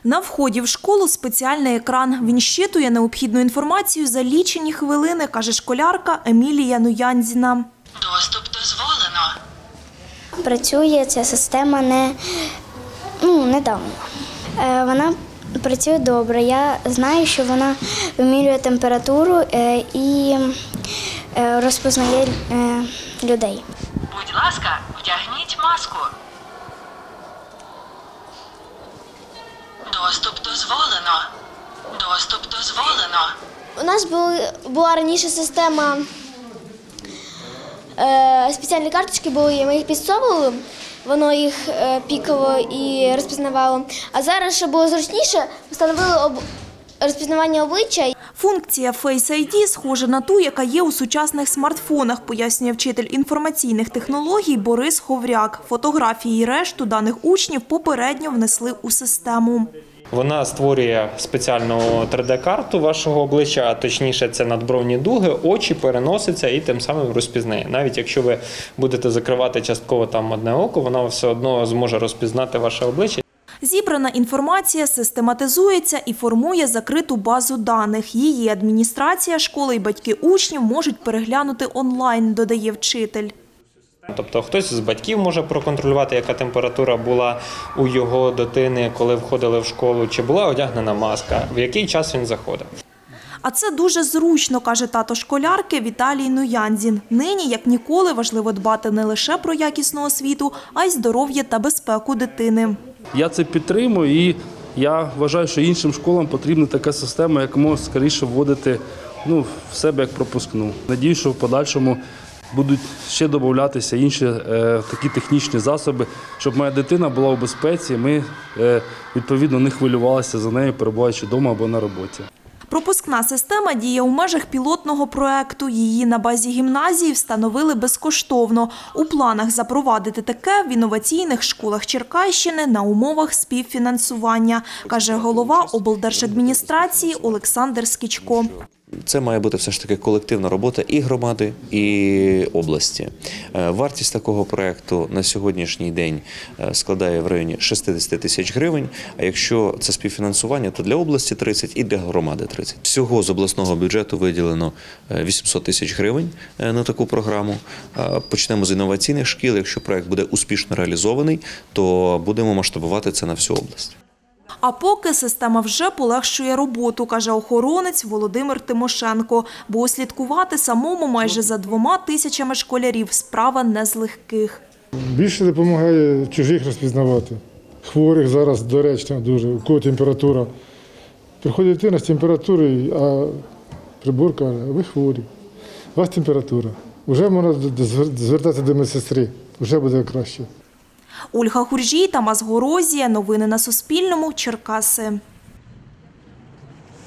На вході в школу спеціальний екран. Він щитує необхідну інформацію за лічені хвилини, каже школярка Емілія Нуянзіна. Доступ дозволено. Працює ця система недавно. Вона працює добре. Я знаю, що вона вимірює температуру і розпізнає людей. Будь ласка, вдягніть маску. Доступ дозволено. Доступ дозволено. У нас була раніше система, спеціальні карточки були, ми їх підсовували, воно їх пікало і розпізнавало. А зараз, щоб було зручніше, встановили розпізнавання обличчя. Функція Face ID схожа на ту, яка є у сучасних смартфонах, пояснює вчитель інформаційних технологій Борис Ховряк. Фотографії і решту даних учнів попередньо внесли у систему. Вона створює спеціальну 3D-карту вашого обличчя, а точніше це надбровні дуги, очі переноситься і тим самим розпізнає. Навіть якщо ви будете закривати частково там одне око, вона все одно зможе розпізнати ваше обличчя. Зібрана інформація систематизується і формує закриту базу даних. Її адміністрація, школи і батьки учнів можуть переглянути онлайн, додає вчитель. Тобто хтось з батьків може проконтролювати, яка температура була у його дитини, коли входили в школу, чи була одягнена маска, в який час він заходив. А це дуже зручно, каже тато школярки Віталій Нуянзін. Нині, як ніколи, важливо дбати не лише про якісну освіту, а й здоров'я та безпеку дитини. Я це підтримую і я вважаю, що іншим школам потрібна така система, як можна скоріше вводити в себе як пропускну. Надію, що в подальшому будуть ще додаватися інші такі технічні засоби, щоб моя дитина була у безпеці, ми відповідно не хвилювалися за нею, перебуваючи вдома або на роботі. Пропускна система діє у межах пілотного проєкту. Її на базі гімназії встановили безкоштовно. У планах запровадити таке в інноваційних школах Черкащини на умовах співфінансування, каже голова облдержадміністрації Олександр Скічко. Це має бути все ж таки колективна робота і громади, і області. Вартість такого проєкту на сьогоднішній день складає в районі 60 тисяч гривень, а якщо це співфінансування, то для області 30 і для громади 30. Всього з обласного бюджету виділено 800 тисяч гривень на таку програму. Почнемо з інноваційних шкіл. Якщо проєкт буде успішно реалізований, то будемо масштабувати це на всю область. А поки система вже полегшує роботу, каже охоронець Володимир Тимошенко. Бо слідкувати самому майже за 2000 школярів – справа не з легких. Більше допомагає чужих розпізнавати. Хворих зараз доречно дуже, у кого температура. Приходить дитина з температурою, а прибор каже, ви хворі, у вас температура. Вже можна звертатися до медсестри, вже буде краще. Ольга Хуржій, Тамас Горозія. Новини на Суспільному. Черкаси.